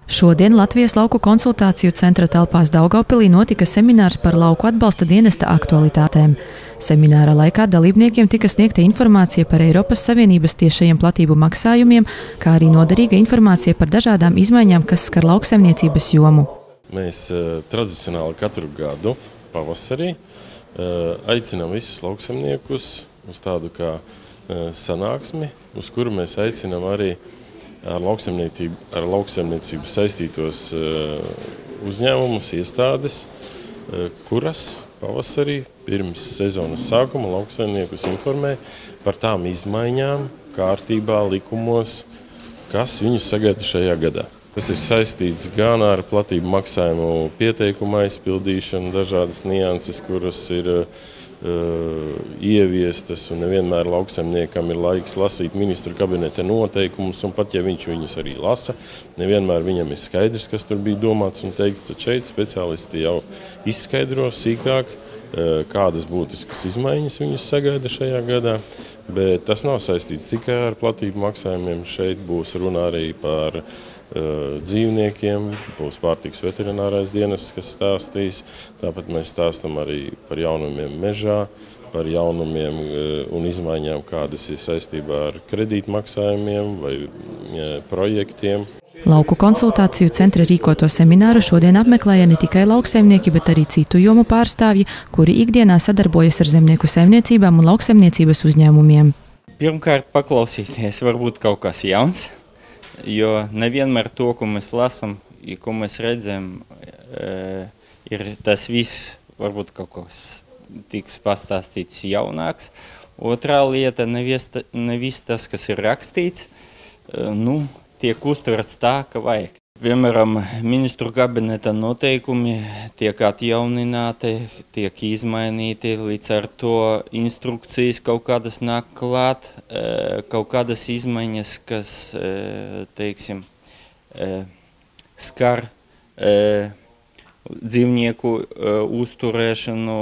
Šodien Latvijas lauku konsultāciju centra telpās Daugavpilī notika seminārs par lauku atbalsta dienesta aktualitātēm. Semināra laikā dalībniekiem tika sniegta informācija par Eiropas Savienības tiešajiem platību maksājumiem, kā arī noderīga informācija par dažādām izmaiņām, kas skar lauksaimniecības jomu. Mēs tradicionāli katru gadu pavasarī aicinām visus lauksaimniekus uz tādu kā sanāksmi, uz kuru mēs aicinām arī ar lauksaimniecību saistītos uzņēmumus, iestādes, kuras pavasarī pirms sezonas sākuma lauksaimniekus informē par tām izmaiņām, kārtībā, likumos, kas viņus sagaida šajā gadā. Tas ir saistīts gan ar platību maksājumu pieteikumu aizpildīšanu, dažādas nianses, kuras ir ieviestas, un nevienmēr lauksaimniekam ir laiks lasīt ministru kabineta noteikumus, un pat ja viņš viņus arī lasa, nevienmēr viņam ir skaidrs, kas tur bija domāts un teikts, tad šeit speciālisti jau izskaidro sīkāk, kādas būtiskas izmaiņas viņus sagaida šajā gadā, bet tas nav saistīts tikai ar platību maksājumiem. Šeit būs runa arī par dzīvniekiem, būs pārtikas veterinārais dienests, kas stāstīs. Tāpat mēs stāstam arī par jaunumiem mežā, par jaunumiem un izmaiņām, kādas ir saistībā ar kredītmaksājumiem vai projektiem. Lauku konsultāciju centra rīkoto semināru šodien apmeklēja ne tikai lauksaimnieki, bet arī citu jomu pārstāvji, kuri ikdienā sadarbojas ar zemnieku saimniecībām un lauksaimniecības uzņēmumiem. Pirmkārt, paklausīties varbūt kaut kas jauns, jo nevienmēr to, ko mēs lasām, ko mēs redzam, ir tas viss, varbūt kaut kas tiks pastāstīts jaunāks. Otrā lieta, nevis tas, kas ir rakstīts, tiek uztverts tā, ka vajag. Piemēram, ministru kabineta noteikumi tiek atjaunināti, tiek izmainīti, līdz ar to instrukcijas kaut kādas nāk klāt, kaut kādas izmaiņas, kas, teiksim, skar dzīvnieku uzturēšanu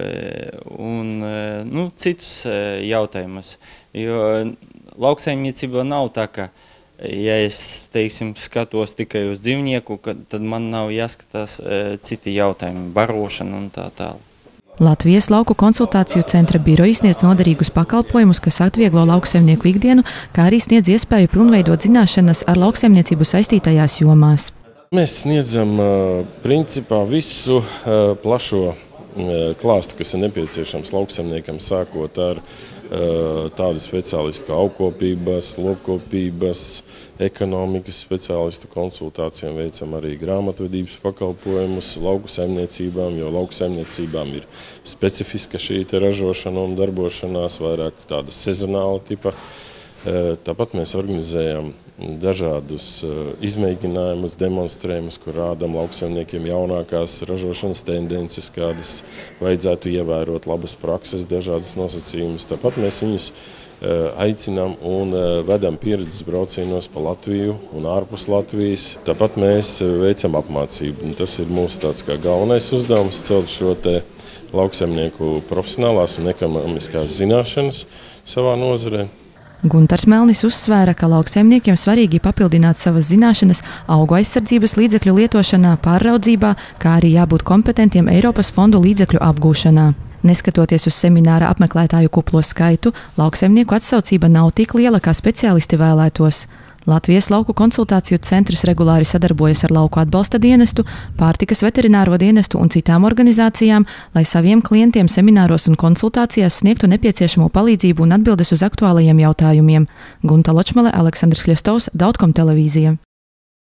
un citus jautājumus. Jo lauksaimniecība nav tā, ka ja es, teiksim, skatos tikai uz dzīvnieku, tad man nav jāskatās citi jautājumi, barošana un tā tālāk. Latvijas lauku konsultāciju centra biroji sniedz noderīgus pakalpojumus, kas atvieglo lauksaimnieku ikdienu, kā arī sniedz iespēju pilnveidot zināšanas ar lauksaimniecību saistītajās jomās. Mēs sniedzam principā visu plašo klāstu, kas ir nepieciešams lauksaimniekam, sākot ar tādu speciālistu kā augkopības, lopkopības, ekonomikas speciālistu konsultācijām, veicam arī grāmatvedības pakalpojumus lauku saimniecībām, jo lauku saimniecībām ir specifiska šī ražošana un darbošanās, vairāk tāda sezonāla tipa. Tāpat mēs organizējam dažādus izmēģinājumus, demonstrējumus, kur rādam lauksaimniekiem jaunākās ražošanas tendences, kādas vajadzētu ievērot, labas prakses, dažādas nosacījumus. Tāpat mēs viņus aicinām un vedam pieredzes braucienos pa Latviju un ārpus Latvijas. Tāpat mēs veicam apmācību. Tas ir mūsu tāds kā galvenais uzdevums, celt šo te lauksaimnieku profesionālās un ekonomiskās zināšanas savā nozarē. Guntars Melnis uzsvēra, ka lauksaimniekiem svarīgi papildināt savas zināšanas augu aizsardzības līdzekļu lietošanā, pārraudzībā, kā arī jābūt kompetentiem Eiropas fondu līdzekļu apgūšanā. Neskatoties uz semināra apmeklētāju kuplo skaitu, lauksaimnieku atsaucība nav tik liela, kā speciālisti vēlētos. Latvijas lauku konsultāciju centrs regulāri sadarbojas ar lauku atbalsta dienestu, pārtikas veterināro dienestu un citām organizācijām, lai saviem klientiem semināros un konsultācijās sniegtu nepieciešamo palīdzību un atbildes uz aktuālajiem jautājumiem. Gunta Ločmale, Aleksandrs Kļestovs, Dautkom televīzija.